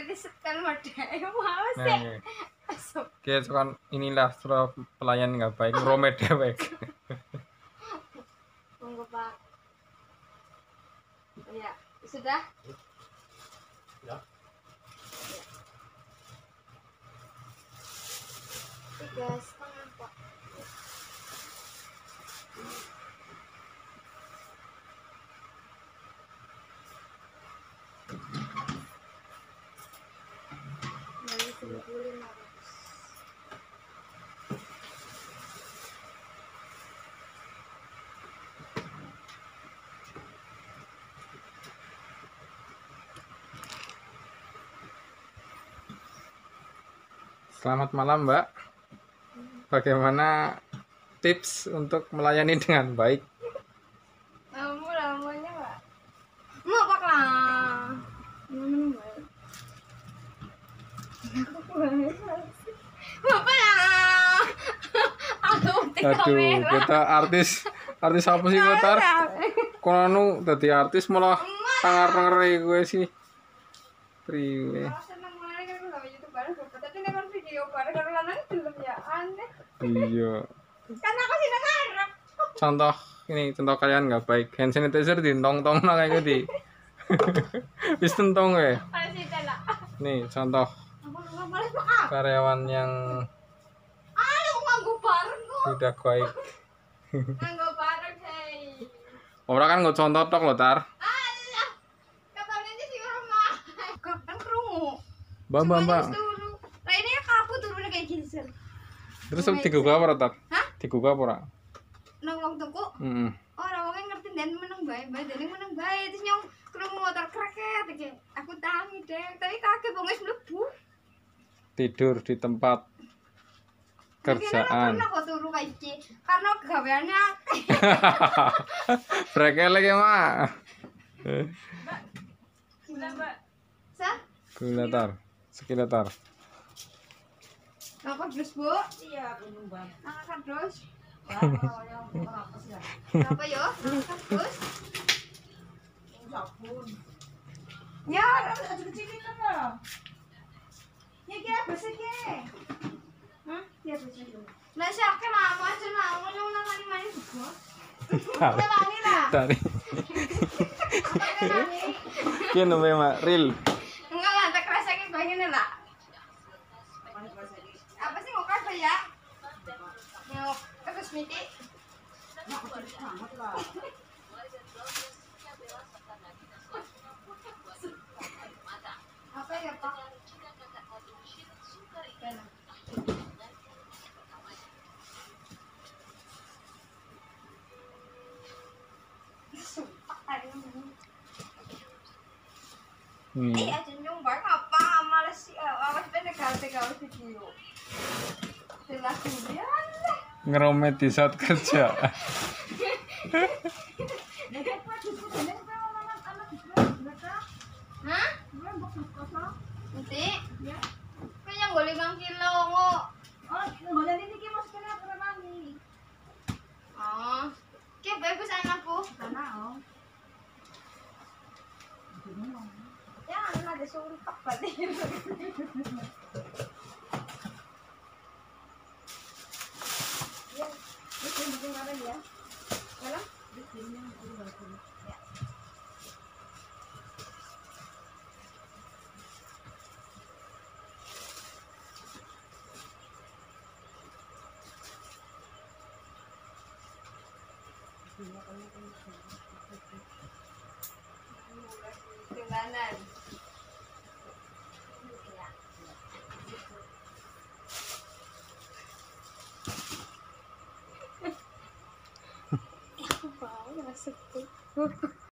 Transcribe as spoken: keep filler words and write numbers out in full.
disetel model mau Nah, sih. iya. Masuk. Oke, kan inilah setelah pelayan nggak baik, romet dewek. Monggo Pak. Ya, sudah. Ya. Tiga setengah Pak. Dari seribu lima ratus. Selamat malam, Mbak. Bagaimana tips untuk melayani dengan baik? Kamu lamanya Pak. Mau Pak lah. Hmm, baik. Aku pulang. Bapak lah. Aku tiga Aduh, merah. kita artis artis apa sih Kotar? Kono dadi artis malah tangar-tangere gue sih. Priwe. Seneng banget kan kalau YouTuber Bapak tadi nonton video bareng karo lanang film ya aneh. Iya. Kan aku sih ngarep. Contoh ini contoh kalian nggak baik. Hand sanitizer ditong-tong nah kayak gitu. Wis tentong ya. Masih telak. Nih contoh Aku nggak boleh Pak. karyawan yang Aduh nganggo bareng kok. tidak baik. Nganggo bareng hei. Orang kan nggak contoh tok loh tar. Alah. Katanya ini sih rumah. Kapan kerungu? Mbak mbak mbak. Nah ini ya kaku turunnya kayak gini sir. Terus digugah apa tar? Hah? Digugah apa ora? Nang wong tuku Heeh. orang wong ngerti dan meneng bae, bae dan meneng bae terus nyong krungu motor kreket iki. Aku tangi deh, tapi kaget wong wis mlebu. Tidur di tempat kerjaan. Karena kok turu kayak iki karena gaweannya akeh. Brekel lagi mah. Gila, Mbak. Sa? Gula tar. Sekilo tar. Apa terus, Bu? Iya, aku nyumbang. Angkat terus. Kalau yang apa sih ya? Apa yo? Angkat terus. Sabun. Ya, Aja kecilin kan lah. ya ki apa sih ki? Hah? Ya apa sih? Lah siapa mau aja mau nyong nang mani juga. Udah wangi lah. Tadi. Apa wangi? Ki nomor mak real. Enggak lah, tak rasain begini lah. Apa sih mau kafe ya? Mau terus miti? Nah, aku terus banget lah. Apa ya Pak? Sumpah hari ini. Hmm. Eh, aja nyumbang apa? Males sih, awas bener gawe-gawe video. Jelas dia lah. Ngeromet di saat kerja. Nek apa disebut nek anak anak disebut mereka. Hah? Mereka bok kosong. Nanti? Ya. Kau yang boleh lima kilo kok. Oh, ngomongnya ini ki masukin apa nani? Oh, kayak bagus anakku. Karena oh. Ya, anak ada sumpah berarti. Ya, itu bikin apa ya? Kalau? Ya. Timbanan. Ya. Aku mau masuk tuh.